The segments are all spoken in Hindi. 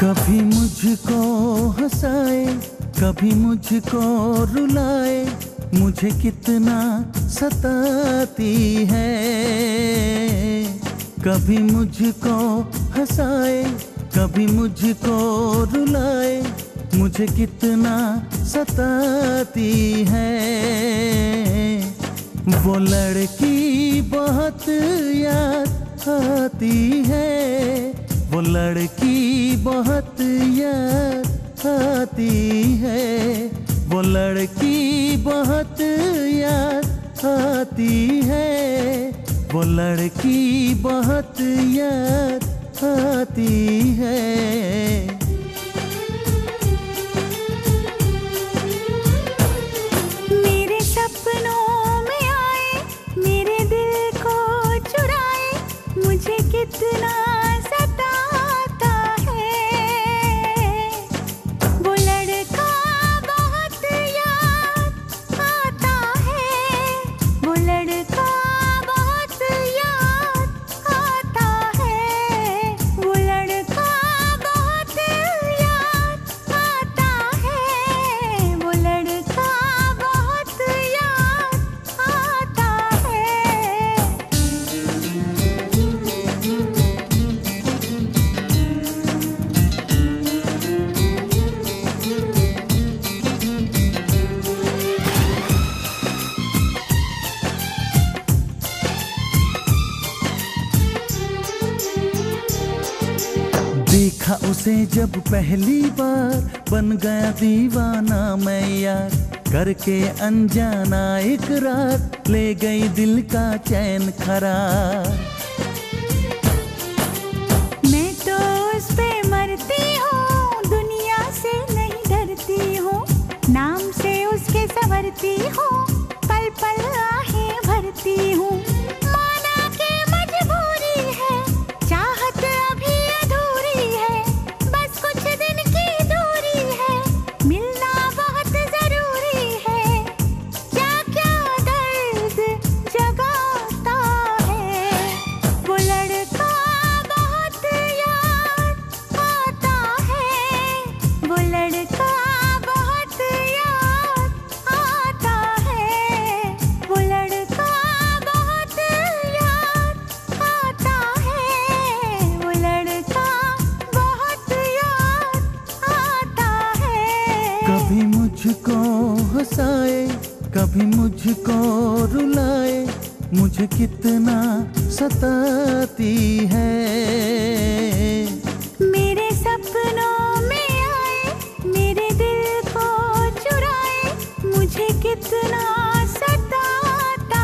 कभी मुझको हंसाए, कभी मुझको रुलाए, मुझे कितना सताती है। कभी मुझको हंसाए, कभी मुझको रुलाए, मुझे कितना सताती है। वो लड़की बहुत याद आती है, वो लड़की बहुत याद आती है, वो लड़की बहुत याद आती है, वो लड़की बहुत याद आती है। मेरे सपनों में आए, मेरे दिल को चुराए, मुझे कितना सताता है। वो लड़का बहुत याद आता है, वो लड़का बहुत याद आता है, वो लड़का बहुत याद आता है, वो लड़का बहुत याद आता है। देखा उसे जब पहली बार, बन गया दीवाना मैं यार। करके अनजाना इकरार, ले गई दिल का चैन करार। मैं तो उस पे मरती हूँ, दुनिया से नहीं डरती हूँ, नाम से उसके संवरती हूँ, पल पल आहें भरती हूँ। माना के मजबूरी है, चाहत अभी अधूरी है, बस कुछ दिन की दूरी है, मिलना बहुत जरूरी है। क्या क्या दर्द जगाता है, वो लड़का बहुत याद आता है, वो लड़का बहुत याद आता है, वो लड़का बहुत याद आता है, वो लड़का बहुत याद आता है। कभी मुझको हंसाए, कभी मुझको रुलाए, मुझे कितना सताती है। मेरे सपनों में आए, मेरे दिल को चुराए, मुझे कितना सताता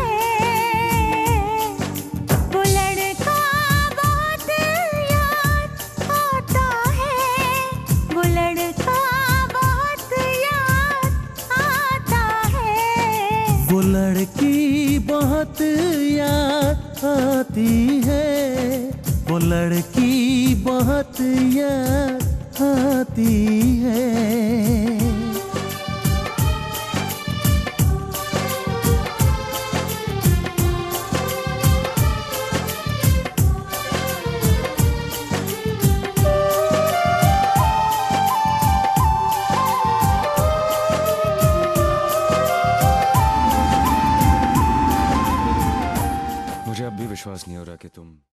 है। वो लड़का बहुत याद आता है, वो लड़का बहुत याद आता है। वो लड़की बहुत याद आती है, वो लड़की बहुत याद आती है। मुझे अब भी विश्वास नहीं हो रहा कि तुम